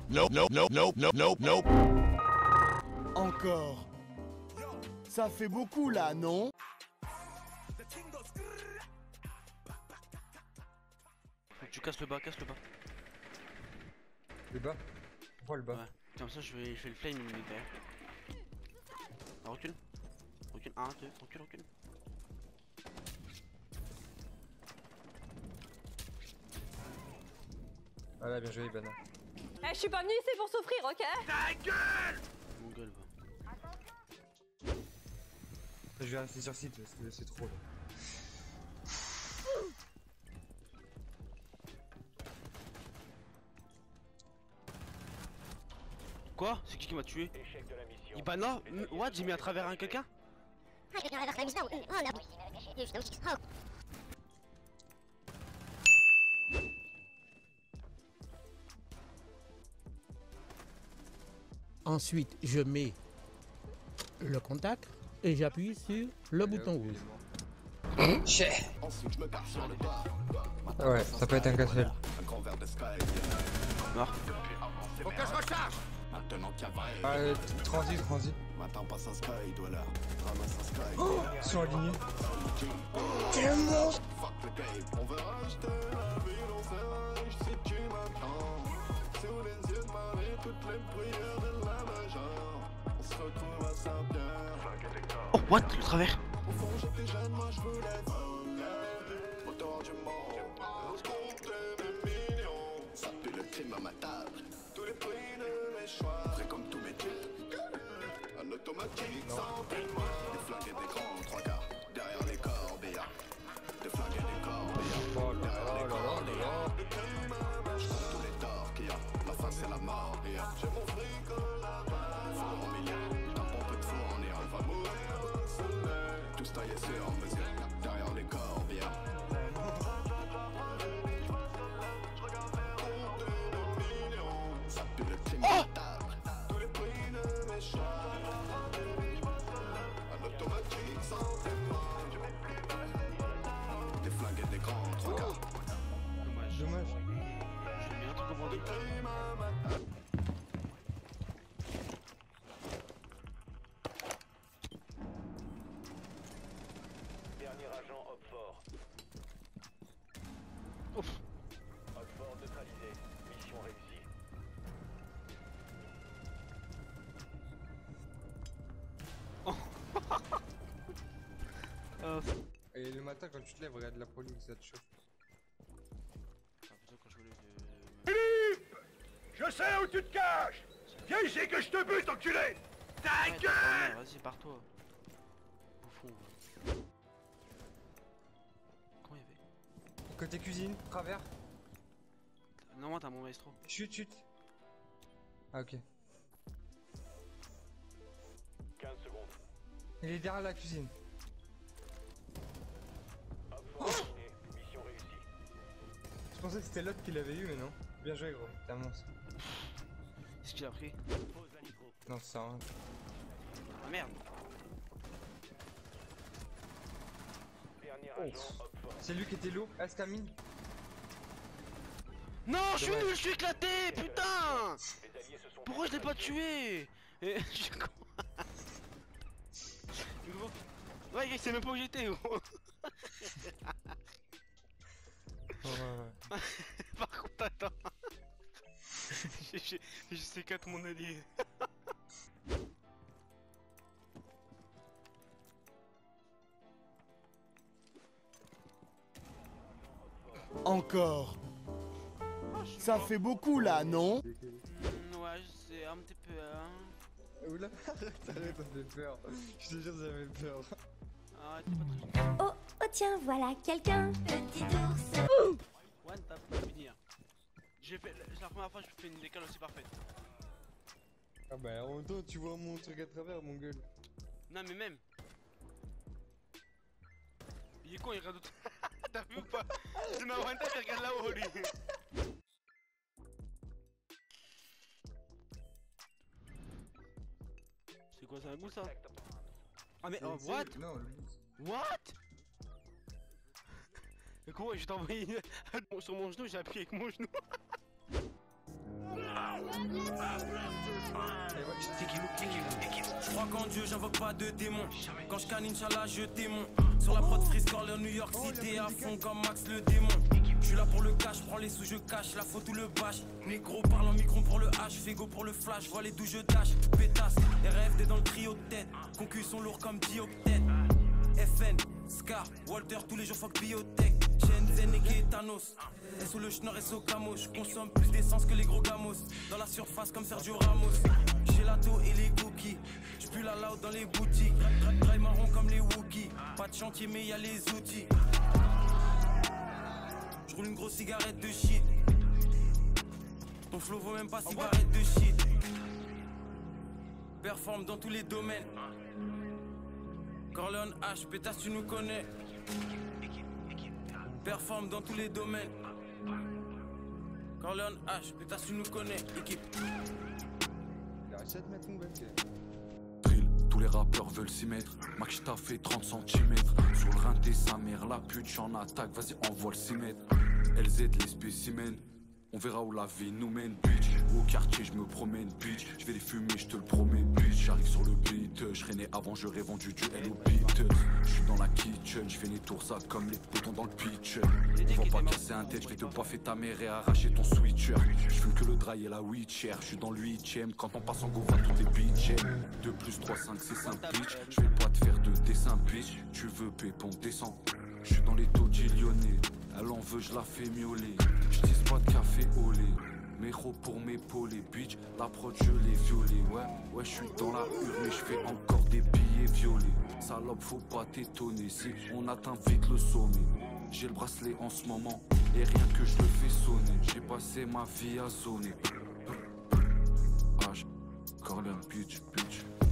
Nope. Encore. Ça fait beaucoup là, non? Faut que tu casses le bas, casse le bas. Le bas? Pourquoi le bas? Ouais. Comme ça je fais le flame, il me met derrière. Ah, recule. Recule. 1, 2, recule. Voilà, bien joué, Ibana. Eh, je suis pas venu ici pour souffrir, ok? Ta gueule! Mon gueule va. Je vais rester sur site parce que c'est trop là. Quoi? C'est qui m'a tué? Ibana? What? J'ai mis à travers un quelqu'un? Ensuite, je mets le contact et j'appuie sur le bouton rouge. Ah ouais, ça peut être un casse-gueule. Mort. Faut que je recharge! Ah, transit. Oh, ils sont alignés. Oh, what? Le travers? Dommage. J'ai mis un truc au bandit. Dernier agent Hopfort. Ouf. Hopfort neutralisé. Mission réussie. Et le matin quand tu te lèves, regarde la police, ça te chauffe. Ah, putain, quand je voulais Je sais où tu te caches! Viens ici que je te bute, enculé! Ta Ouais, gueule! ta mère, vas-y, pars-toi. Bouffon. Va. Comment il y avait? Côté cuisine, travers. Non, moi t'as mon maestro. Chute. Ah ok. 15 secondes. Il est derrière la cuisine. Hopfort terminé. Mission réussie. Je pensais que c'était l'autre qui l'avait eu, mais non. Bien joué, gros. T'es un monstre. Qu'est-ce qu'il a pris? Pose la nitro. Non, c'est ça. Hein. Ah merde. Dernier Oh. agent Hopfort. C'est lui qui était lourd. Astamine. Non, je suis Dommage. nul, je suis éclaté, putain! Les alliés se sont Pourquoi je l'ai pas tué? Et je suis con. Gros. Ouais, il sait même pas où j'étais, gros. Ouais. Par contre, attends. Je sais qu'à mon allié. Encore. Ça fait beaucoup là, non? Ouais, je sais, un petit peu, hein. Oula, arrête, ça fait peur. Je te jure, ça fait peur. Arrête, t'es pas très... Oh, oh tiens, voilà quelqu'un. Petit ours. One tap, pas finir. J'ai fait, c'est la première fois que je fais une décale aussi parfaite. Ah bah en même temps, tu vois mon truc à travers, mon gueule. Non mais même. Il est con, il regarde d'autres. T'as vu ou pas? C'est ma one tap, il regarde là-haut lui. C'est quoi, c'est un goût ça? Ah mais oh, what? Non, What? Mais comment je t'ai envoyé sur mon genou, j'ai appuyé avec mon genou. Je crois qu'en Dieu, j'invoque pas de démons. Quand je canne, Inch'Allah, je démon. Sur la prod Freeze Corler, New York City, à fond comme Max le démon. Je suis là pour le cash, prends les sous, je cache la faute ou le bâche. Négro parle en micron pour le H, Fego pour le flash, vois les d'où je dash. Pétasse, RFD dans le trio de tête. Concus sont lourds comme dioctète. FN, Scar, Walter, tous les jours fuck biotech. Shenzhen et Gaetanos. Et sous le schnorr et sous camo. Je consomme plus d'essence que les gros gamos. Dans la surface comme Sergio Ramos. Gelato et les cookies. J'pue la loud dans les boutiques. Dry marron comme les Wookiees. Pas de chantier mais y'a les outils. J'roule une grosse cigarette de shit. Ton flow vaut même pas cigarette de shit. Performe dans tous les domaines. Corleone H, pétasse tu nous connais. Performe dans tous les domaines. Corleone H, pétasse tu nous connais. Équipe. Il a 7 mètres mon gars. Drill, tous les rappeurs veulent s'y mettre. Max t'a fait 30 cm. Sur le rinté sa mère, la pute, j'en attaque, vas-y envoie le 6 mètres. LZ les spécimens. On verra où la vie nous mène, bitch. Au quartier, je me promène, bitch. Je vais les fumer, je te le promets, bitch. J'arrive sur le beat, je serais né avant, j'aurais vendu du L au beat. Je suis dans la kitchen, je fais les tours ça comme les boutons dans le pitch. On va pas casser un tête, je vais te baffer ta mère et arracher ton switcher. Je fume que le dry et la witcher. Je suis dans le 8ème, quand on passe en go, va tout est bitch. 2 plus 3, 5, c'est 5 bitch. Je vais pas te faire de dessin, bitch. Tu veux pépon, descends. Je suis dans les taudis lyonnais. Elle en veut, je la fais miauler. Je dis pas de café au lait. Méro pour m'épauler, bitch. La prod, je l'ai violée. Ouais, je suis dans la hurle, mais je fais encore des billets violets. Salope, faut pas t'étonner si on atteint vite le sommet. J'ai le bracelet en ce moment, et rien que je le fais sonner. J'ai passé ma vie à zoner. H, Corleone, bitch.